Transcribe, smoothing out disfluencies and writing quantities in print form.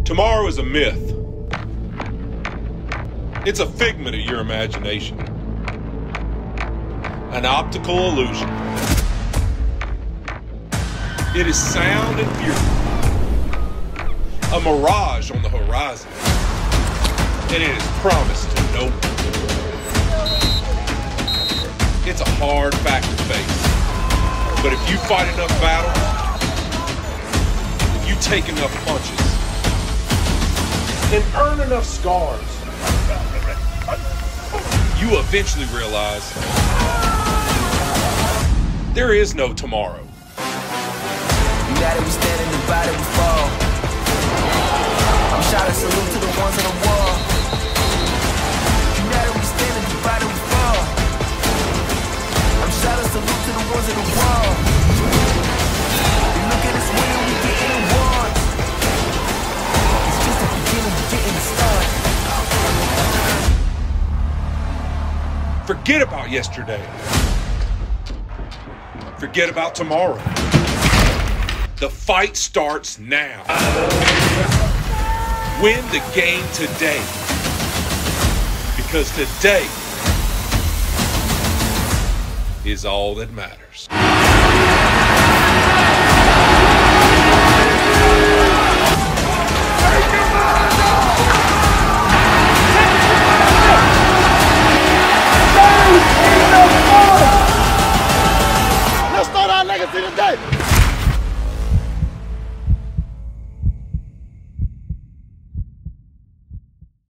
Tomorrow is a myth. It's a figment of your imagination. An optical illusion. It is sound and fury. A mirage on the horizon. And it is promised to no one. It's a hard fact to face. But if you fight enough battles, if you take enough punches, and earn enough scars, you eventually realize there is no tomorrow. United we stand and divided we fall. I'm shot a salute to the ones on the wall. United we stand and divided we fall. I'm shot a salute to the ones on the wall. You look at us winning, we getting awards. It's just the beginning, we're getting the start. Forget about yesterday. Forget about tomorrow. The fight starts now. Win the game today. Because today is all that matters.